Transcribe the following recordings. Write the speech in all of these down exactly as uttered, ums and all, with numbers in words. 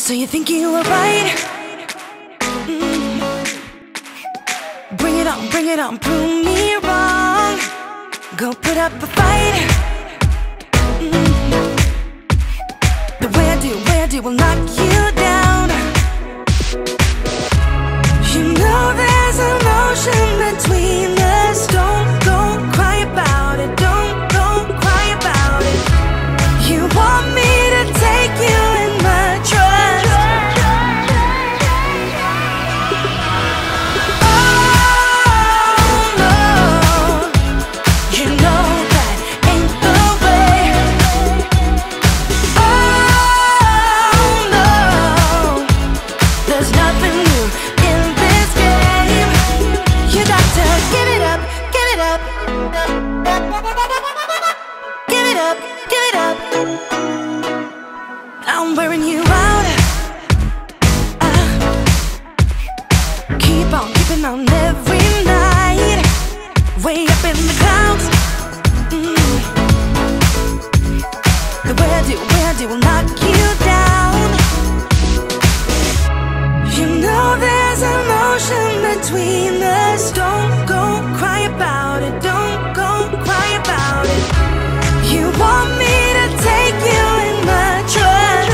So you think you were right? Mm. Bring it on, bring it on, prove me wrong. Go put up a fight. Mm. The way I do, way I do will knock you down. You know there's an ocean between us. Don't go cry about it, don't go cry about it. You want me to take you in my trust. Oh no, you know that ain't the way. Oh no, there's nothing new in this game. You got to give it up, give it up. Give it up, give it up. I'm wearing you out. uh, Keep on keeping on every night. Way up in the clouds. mm. The way I do, way I do will knock you down. You know there's an ocean between us. Don't go cry about it, don't go cry about it. You want me to take you in my trust.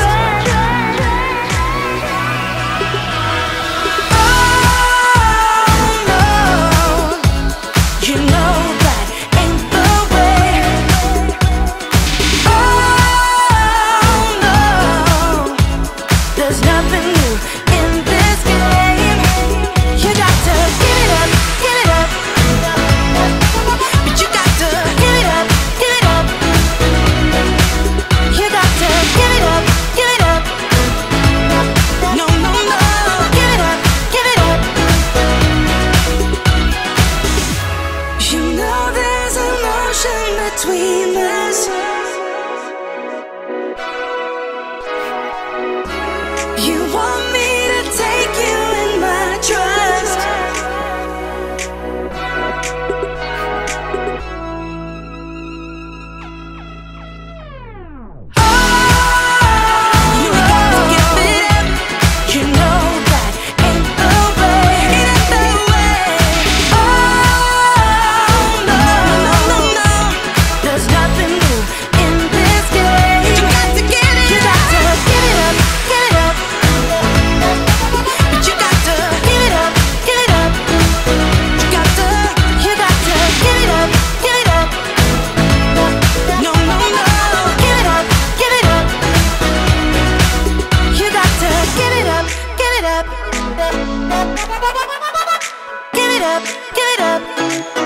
Oh no, you know that ain't the way. Oh no, there's nothing new in this game. You got to give it up, give it up. But you got to give it up, give it up. You got to give it up, give it up. No, no, no, give it up, give it up. You know there's an ocean between us. You want me to take you in my trust. You got to give it up. You know that ain't the way, ain't the way. Oh no, no, no, no. There's nothing new in this game. You got to give it, you got to give it up, give it up. But you got to give it up, give it up. You got to, you got to give it up, give it up. No, no, no, give it up, give it up. You got to give it up, give it up. Give it up, give it up.